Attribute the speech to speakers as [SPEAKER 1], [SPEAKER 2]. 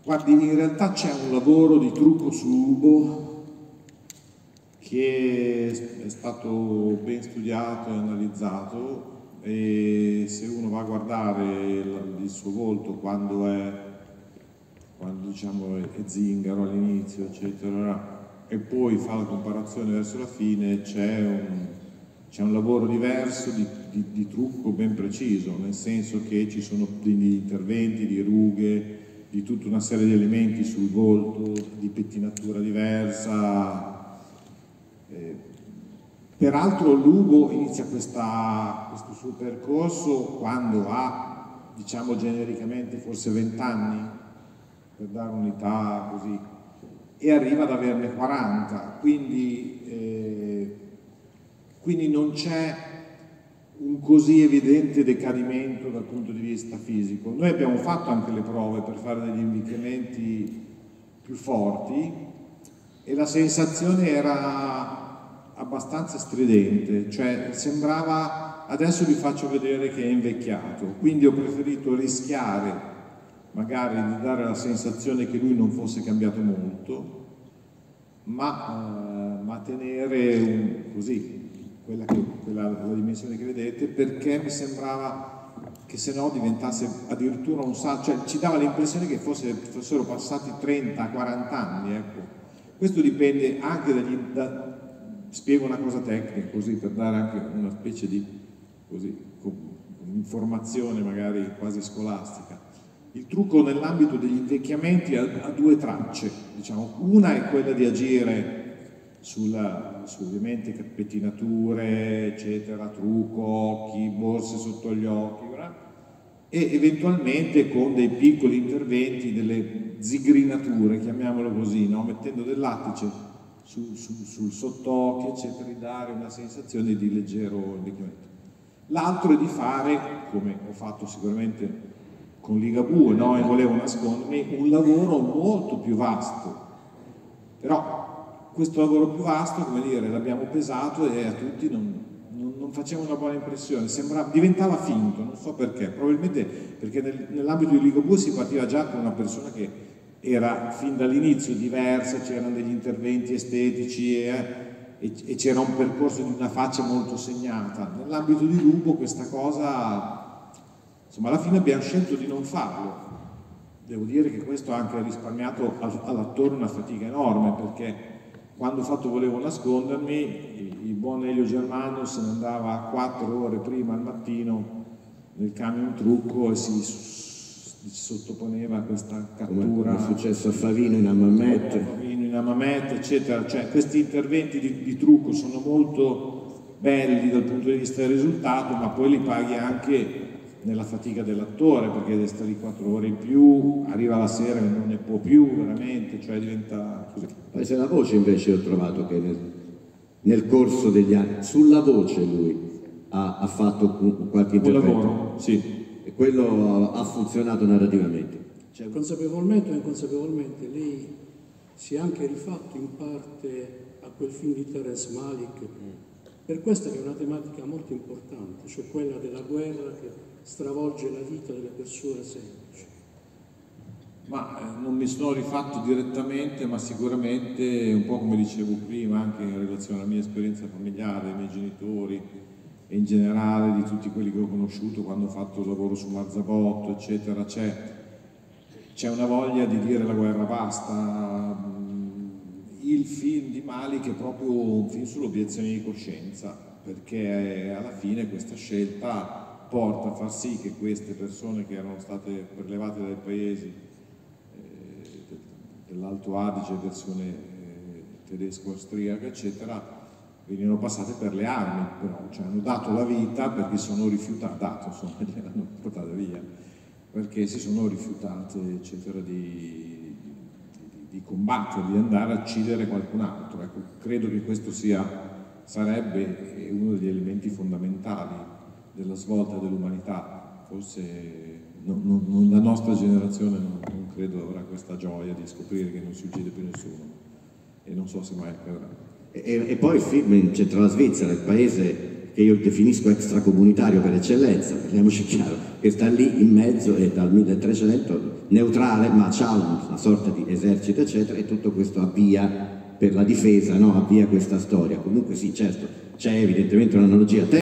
[SPEAKER 1] Guardi, in realtà c'è un lavoro di trucco su Lubo che è stato ben studiato e analizzato, e se uno va a guardare il suo volto quando diciamo è zingaro all'inizio, eccetera, e poi fa la comparazione verso la fine, c'è un lavoro diverso di trucco ben preciso, nel senso che ci sono degli interventi di rughe, di tutta una serie di elementi sul volto, di pettinatura diversa. Peraltro Lugo inizia questo suo percorso quando ha, diciamo genericamente, forse 20 anni, per dare un'età così, e arriva ad averne 40, quindi non c'è un così evidente decadimento dal punto di vista fisico. Noi abbiamo fatto anche le prove per fare degli invecchiamenti più forti e la sensazione era abbastanza stridente, cioè sembrava, adesso vi faccio vedere che è invecchiato, quindi ho preferito rischiare magari di dare la sensazione che lui non fosse cambiato molto, ma tenere così la dimensione che vedete, perché mi sembrava che se no diventasse addirittura un salto, cioè ci dava l'impressione che fossero passati 30-40 anni, ecco. Questo dipende anche spiego una cosa tecnica così per dare anche una specie di informazione magari quasi scolastica. Il trucco nell'ambito degli invecchiamenti ha due tracce, diciamo. Una è quella di agire su ovviamente pettinature, eccetera, trucco, occhi, borse sotto gli occhi, e eventualmente con dei piccoli interventi, delle zigrinature, chiamiamolo così, no? Mettendo del lattice sul sottocchio, eccetera, di dare una sensazione di leggero invecchiamento. L'altro è di fare, come ho fatto sicuramente con Ligabue, no? E volevo nascondermi, un lavoro molto più vasto. Però questo lavoro più vasto, come dire, l'abbiamo pesato e a tutti non faceva una buona impressione, diventava finto, non so perché, probabilmente perché nell'ambito di Ligabue si partiva già con una persona che era fin dall'inizio diversa, c'erano degli interventi estetici e c'era un percorso di una faccia molto segnata. Nell'ambito di Lubo questa cosa, insomma, alla fine abbiamo scelto di non farlo. Devo dire che questo ha anche risparmiato all'attore una fatica enorme, perché quando ho fatto Volevo nascondermi, il buon Elio Germano se ne andava 4 ore prima al mattino nel camion trucco e si sottoponeva a questa cattura.
[SPEAKER 2] Come è successo a Favino in
[SPEAKER 1] Amamette, eccetera. Cioè, questi interventi di trucco sono molto belli dal punto di vista del risultato, ma poi li paghi anche nella fatica dell'attore, perché deve stare lì 4 ore in più, arriva la sera e non ne può più veramente, cioè diventa così.
[SPEAKER 2] Poi se la voce invece ho trovato che nel corso degli anni, sulla voce lui ha fatto qualche intervento.
[SPEAKER 1] Un lavoro, sì.
[SPEAKER 2] E quello ha funzionato narrativamente.
[SPEAKER 3] Cioè, consapevolmente o inconsapevolmente lei si è anche rifatto in parte a quel film di Terence Malick, per questa che è una tematica molto importante, cioè quella della guerra che stravolge la vita delle persone semplici.
[SPEAKER 1] Ma non mi sono rifatto direttamente, ma sicuramente, un po' come dicevo prima, anche in relazione alla mia esperienza familiare, ai miei genitori e in generale di tutti quelli che ho conosciuto quando ho fatto il lavoro su Marzabotto, eccetera, c'è una voglia di dire la guerra basta. Il film di Malick è proprio un film sull'obiezione di coscienza, perché alla fine questa scelta porta a far sì che queste persone che erano state prelevate dai paesi dell'Alto Adige, versione tedesco-austriaca, eccetera, venivano passate per le armi, però, cioè hanno dato la vita perché sono rifiutate, insomma, gliel'hanno portata via, perché si sono rifiutate, eccetera, di combattere, di andare a uccidere qualcun altro. Ecco, credo che questo sarebbe uno degli elementi fondamentali della svolta dell'umanità. Forse la nostra generazione non credo avrà questa gioia di scoprire che non si uccide più nessuno, e non so se mai accadrà.
[SPEAKER 2] E poi il film in Centrale Svizzera, il paese che io definisco extracomunitario per eccellenza, parliamoci chiaro, che sta lì in mezzo e dal 1300 neutrale, ma c'ha una sorta di esercito eccetera, e tutto questo avvia per la difesa, no? Avvia questa storia. Comunque sì, certo, c'è evidentemente un'analogia